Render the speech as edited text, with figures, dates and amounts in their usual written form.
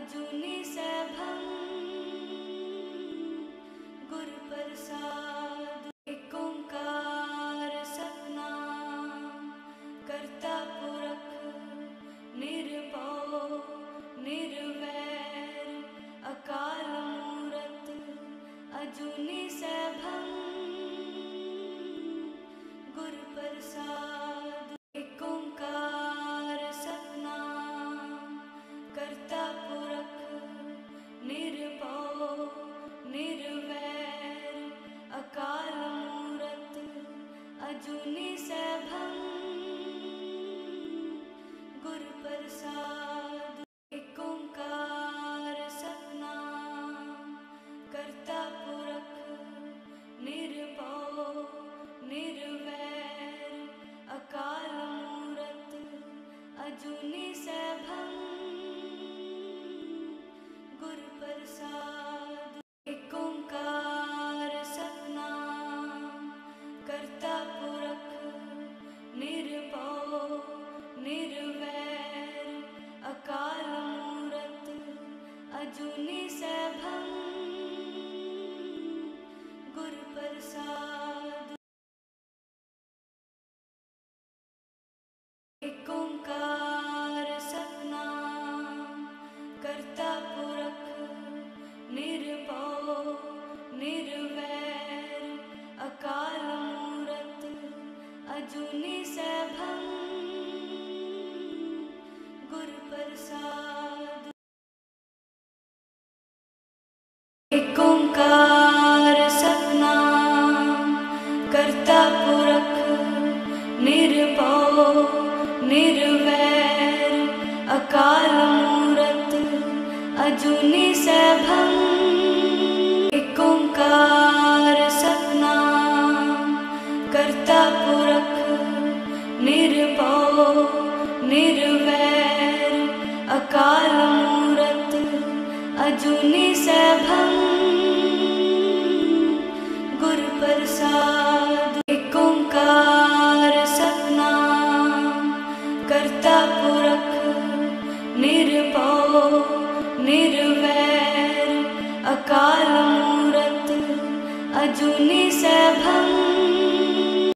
अजूनी सैभं गुर प्रसाद। एक ओंकार सतनाम करता पुरख निरभव निर्वैर अकाल मूरत। अजूनी सैभं गुर प्रसाद। एक ओंकार सतनाम करता पुरख निरभव निर्वैर अकाल मूरत। अजूनी सैभं गुर प्रसाद। एक ओंकार सतनाम करता पुरख निरभव निर्वैर अकाल मूरत। अजूनी सैभं गुर प्रसाद। एक ओंकार सतनाम करता पुरख निरभव निर्वैर अकाल मूरत। अजूनी सैभं गुर प्रसाद। एक ओंकार सतनाम करता पुरख निरभव निर्वैर अकाल मूरत। अजूनी सैभं गुर प्रसाद। एक ओंकार सतनाम करता पुरख निरभव निर्वैर अकाल मूरत। अजूनी सैभं। एक ओंकार सतनाम करता पुरख निरभव निर्वैर अकाल मूरत। अजूनी सैभं गुर प्रसाद। एक ओंकार सतनाम करता पुरख निरभव निर्वैर अकाल मूरत। अजूनी सैभं